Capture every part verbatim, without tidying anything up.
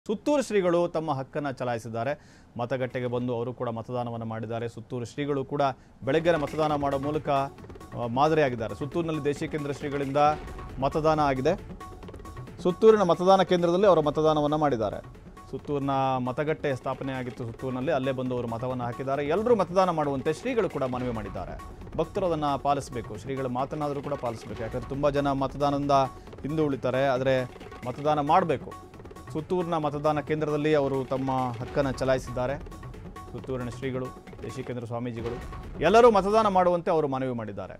ಸುತ್ತೂರು ಶ್ರೀಗಳು ತಮ್ಮ ಹಕ್ಕನ್ನು ಚಲಾಯಿಸಿದ್ದಾರೆ. ಮತಗಟ್ಟೆಗೆ ಬಂದು ಅವರು ಕೂಡ ಮತದಾನವನ್ನು ಮಾಡಿದ್ದಾರೆ. ಸುತ್ತೂರು ಶ್ರೀಗಳು ಕೂಡ ಬೆಳಗ್ಗೆ ಮತದಾನ ಮಾಡೋ ಮೂಲಕ ಮಾದರಿಯಾಗಿದ್ದಾರೆ. ಸುತ್ತೂರಿನಲ್ಲಿ ದೇಶೀಯ ಕೇಂದ್ರ ಶ್ರೀಗಳಿಂದ ಮತದಾನ ಆಗಿದೆ. ಸುತ್ತೂರಿನ ಮತದಾನ ಕೇಂದ್ರದಲ್ಲಿ ಅವರು ಮತದಾನವನ್ನು ಮಾಡಿದ್ದಾರೆ. ಸುತ್ತೂರಿನ ಮತಗಟ್ಟೆ ಸ್ಥಾಪನೆ ಆಗಿತ್ತು ಸುತ್ತೂರಿನಲ್ಲಿ, ಅಲ್ಲೇ ಬಂದು ಅವರು ಮತವನ್ನು ಹಾಕಿದ್ದಾರೆ. ಎಲ್ಲರೂ ಮತದಾನ ಮಾಡುವಂತೆ ಶ್ರೀಗಳು ಕೂಡ ಮನವಿ ಮಾಡಿದ್ದಾರೆ. ಭಕ್ತರು ಅದನ್ನು ಪಾಲಿಸಬೇಕು, ಶ್ರೀಗಳು ಮಾತನಾದರೂ ಕೂಡ ಪಾಲಿಸಬೇಕು. ಯಾಕಂದರೆ ತುಂಬ ಜನ ಮತದಾನದಿಂದ ಹಿಂದೆ ಉಳಿತಾರೆ, ಆದರೆ ಮತದಾನ ಮಾಡಬೇಕು. ಸುತ್ತೂರಿನ ಮತದಾನ ಕೇಂದ್ರದಲ್ಲಿ ಅವರು ತಮ್ಮ ಹಕ್ಕನ್ನು ಚಲಾಯಿಸಿದ್ದಾರೆ. ಸುತ್ತೂರಿನ ಶ್ರೀಗಳು, ದೇಶೀಯ ಕೇಂದ್ರ ಸ್ವಾಮೀಜಿಗಳು ಎಲ್ಲರೂ ಮತದಾನ ಮಾಡುವಂತೆ ಅವರು ಮನವಿ ಮಾಡಿದ್ದಾರೆ.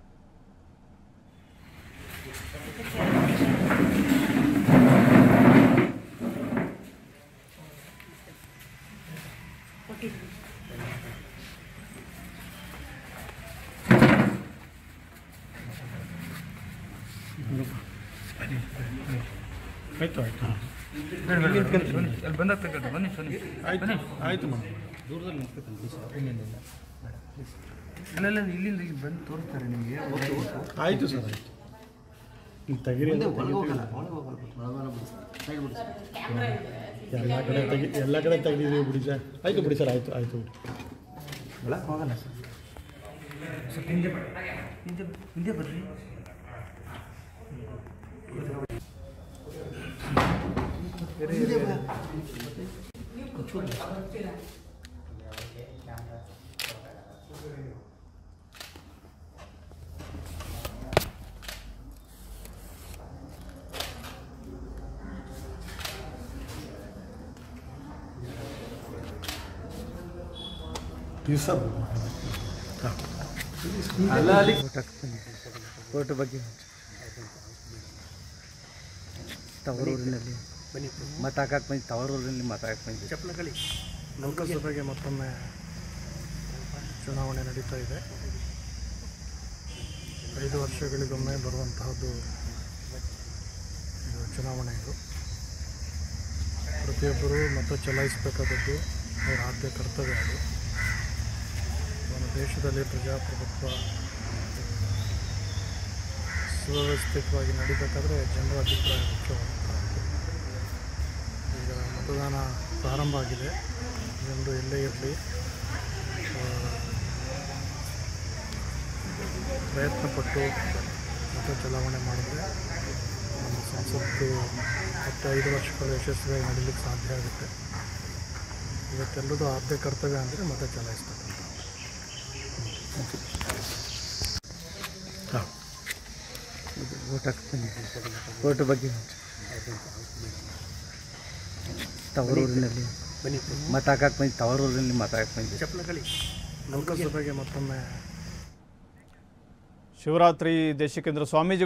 ಆಯ್ತು ಆಯ್ತು ಅಲ್ಲಿ ಬಂದಾಗ ತಗೊಳ್ಳಿ ಬನ್ನಿ ಬನ್ನಿ ಆಯ್ತು ಆಯ್ತು ಮೇಡಮ್ ದೂರದಲ್ಲಿ ನಿಂತ್ಕೊಳ್ತೀನಿ ಸರ್. ಇನ್ನೇನಿಲ್ಲ ಅಲ್ಲೆಲ್ಲ ಇಲ್ಲಿಂದ ಇಲ್ಲಿ ಬಂದು ತೋರಿಸ್ತಾರೆ ನಿಮಗೆ. ಆಯಿತು ಸರ್ ಆಯಿತು. ಈಗ ತೆಗೀರಿ ಎಲ್ಲ ಕಡೆ ತೆಗಿ ಎಲ್ಲ ಕಡೆ ತೆಗೆದಿದ್ದೀವಿ ಬಿಡಿ ಸರ್. ಆಯಿತು ಬಿಡಿ ಸರ್, ಆಯಿತು ಆಯಿತು ಬಿಡಿ. ಒಳಗೆ ಹೋಗಲ್ಲ ಸರ್. ಸ್ವಲ್ಪ ಹಿಂದೆ ಹಿಂದೆ ಹಿಂದೆ ಬರ್ರಿ. ಸರ್ ಅಲ್ಲ ಅಲ್ಲಿ ಫೋಟೋ ಬಗ್ಗೆ ತವರೂರಿನಲ್ಲಿ ಮತ ಹಾಕಕ್ಕೆ ಬಂದು ತವರೂರಿನಲ್ಲಿ ಮತ ಹಾಕಕ್ಕೆ ಬಂದು ಚಪ್ಪಲಗಳಿ ಲೋಕಸಭೆಗೆ ಮತ್ತೊಮ್ಮೆ ಚುನಾವಣೆ ನಡೀತಾ ಇದೆ. ಐದು ವರ್ಷಗಳಿಗೊಮ್ಮೆ ಬರುವಂತಹದ್ದು ಇದು ಚುನಾವಣೆ. ಇದು ಪ್ರತಿಯೊಬ್ಬರು ಮತ ಚಲಾಯಿಸಬೇಕಾದದ್ದು ಅವರ ಆದ್ಯ ಕರ್ತವ್ಯ. ಅದು ನಮ್ಮ ದೇಶದಲ್ಲಿ ಪ್ರಜಾಪ್ರಭುತ್ವ ಸುವ್ಯವಸ್ಥಿತವಾಗಿ ನಡೀಬೇಕಾದ್ರೆ ಜನರ ಅಭಿಪ್ರಾಯ ಮುಖ್ಯವಾಗುತ್ತದೆ. ಈಗ ಮತದಾನ ಪ್ರಾರಂಭ ಆಗಿದೆ. ಜನರು ಎಲ್ಲೇ ಇರಲಿ ಪ್ರಯತ್ನಪಟ್ಟು ಮತ ಚಲಾವಣೆ ಮಾಡಿದ್ರೆ ನಮ್ಮ ಸಂಸತ್ತು ಮತ್ತೆ ಐದು ವರ್ಷಗಳು ಯಶಸ್ವಿಯಾಗಿ ನಡೀಲಿಕ್ಕೆ ಸಾಧ್ಯ ಆಗುತ್ತೆ. ಇವತ್ತೆಲ್ಲರೂ ಆದ್ಯ ಕರ್ತವ್ಯ ಅಂದರೆ ಮತ ಚಲಾಯಿಸ್ತಕ್ಕಂಥ. ಹಾಂ ಓಟ್ ಹಾಕ್ತೀನಿ ಫೋಟೋ ಬಗ್ಗೆ ತವರೂರಿನಲ್ಲಿ ಮತ ಹಾಕಕ್ಕೆ ಬಂದು ತವರೂರಿನಲ್ಲಿ ಮತ ಹಾಕಕ್ಕೆ ಬಂದು ಚಪ್ಪಲಗಳಿ ಲೋಕಸಭೆಗೆ ಮತ್ತೊಮ್ಮೆ ಶಿವರಾತ್ರಿ ದೇಶೀಯ ಕೇಂದ್ರ ಸ್ವಾಮೀಜಿ